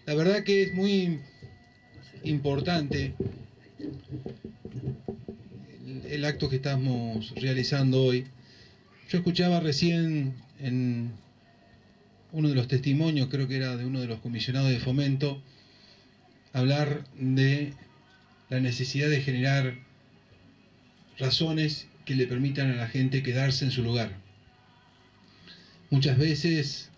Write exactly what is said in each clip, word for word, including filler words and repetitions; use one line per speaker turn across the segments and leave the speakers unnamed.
La verdad que es muy importante el, el acto que estamos realizando hoy. Yo escuchaba recién en uno de los testimonios, creo que era de uno de los comisionados de Fomento, hablar de la necesidad de generar razones que le permitan a la gente quedarse en su lugar. Muchas veces,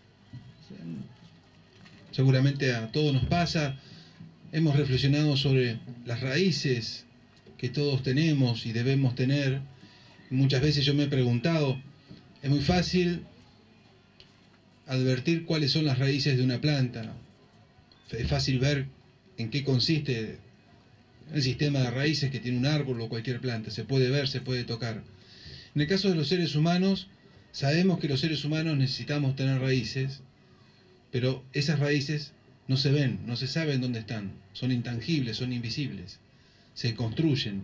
seguramente a todos nos pasa, hemos reflexionado sobre las raíces que todos tenemos y debemos tener. Muchas veces yo me he preguntado, es muy fácil advertir cuáles son las raíces de una planta. Es fácil ver en qué consiste el sistema de raíces que tiene un árbol o cualquier planta. Se puede ver, se puede tocar. En el caso de los seres humanos, sabemos que los seres humanos necesitamos tener raíces, pero esas raíces no se ven, no se sabe dónde están. Son intangibles, son invisibles. Se construyen.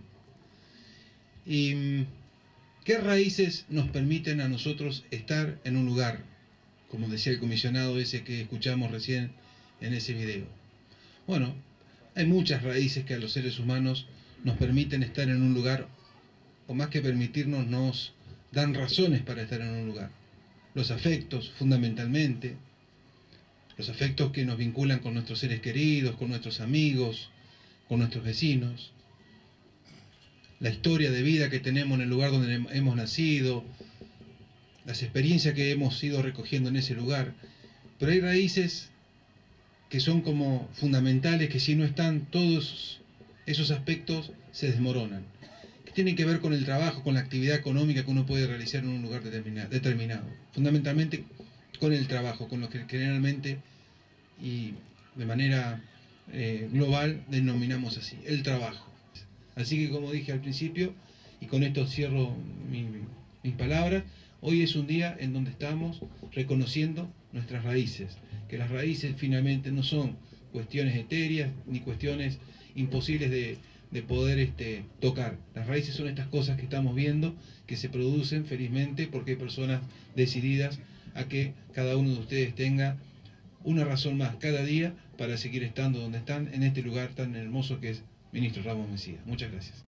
¿Y qué raíces nos permiten a nosotros estar en un lugar? Como decía el comisionado ese que escuchamos recién en ese video. Bueno, hay muchas raíces que a los seres humanos nos permiten estar en un lugar, o más que permitirnos, nos dan razones para estar en un lugar. Los afectos, fundamentalmente, los afectos que nos vinculan con nuestros seres queridos, con nuestros amigos, con nuestros vecinos, la historia de vida que tenemos en el lugar donde hemos nacido, las experiencias que hemos ido recogiendo en ese lugar. Pero hay raíces que son como fundamentales, que si no están, todos esos aspectos se desmoronan, que tienen que ver con el trabajo, con la actividad económica que uno puede realizar en un lugar determinado, fundamentalmente con el trabajo, con lo que generalmente y de manera eh, global denominamos así, el trabajo. Así que, como dije al principio, y con esto cierro mi, mis palabras, hoy es un día en donde estamos reconociendo nuestras raíces, que las raíces finalmente no son cuestiones etéreas ni cuestiones imposibles de, de poder este, tocar. Las raíces son estas cosas que estamos viendo, que se producen felizmente porque hay personas decididas a que cada uno de ustedes tenga una razón más cada día para seguir estando donde están, en este lugar tan hermoso que es Ministro Ramos Mejía. Muchas gracias.